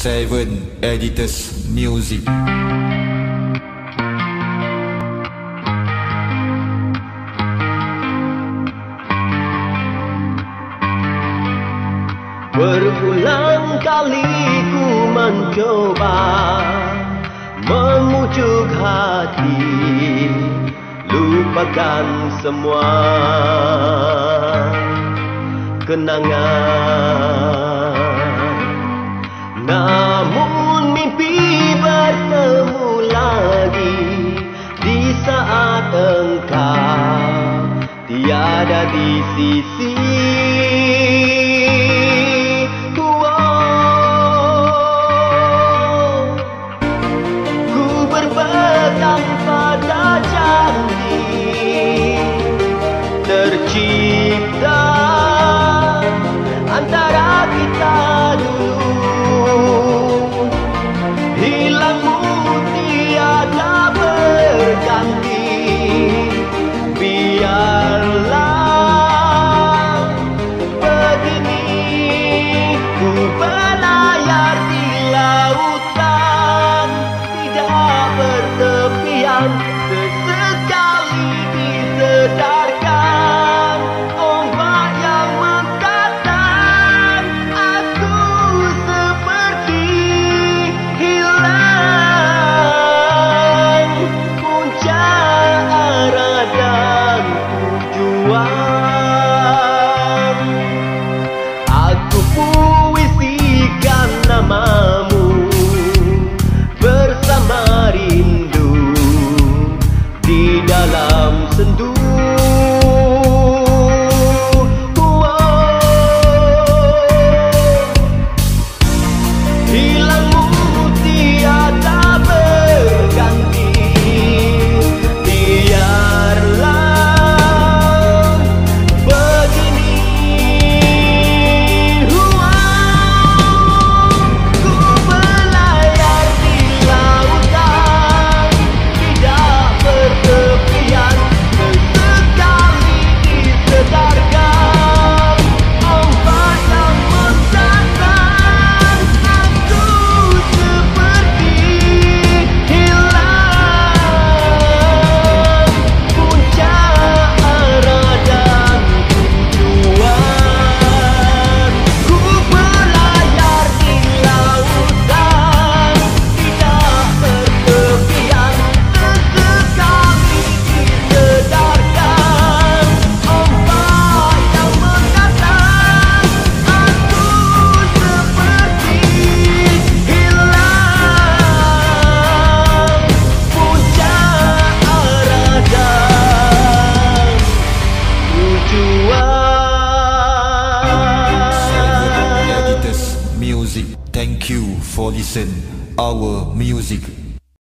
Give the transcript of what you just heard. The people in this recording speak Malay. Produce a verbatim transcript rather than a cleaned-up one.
Seven Editors Music. Berulang kali ku mencoba memujuk hati, lupakan semua kenangan. Namun mimpi bertemu lagi di saat engkau tiada di sisi. Ku berpegang pada janji tercipta antara kita dulu. Hilangmu tiada berganti, biarlah begini. Ku berlayar di lautan, tidak bertepian, sesekali disedarkan ombak yang menghantam. Aku seperti hilang punca arah dan tujuan. Aku puisikan namamu bersama rindu di dalam sendu. Hilangmu tiada berganti, biarlah begini. Ku berlayar di lautan, tidak bertepian, sesekali disedarkan ombak yang menghantam. Aku seperti hilang punca arah dan tujuan. Ku berlayar di lautan, tidak bertepian, sesekali disedarkan ombak yang menghantam. Aku seperti hilang punca arah dan Seven tujuan. Editors Music. Thank you for listen our music.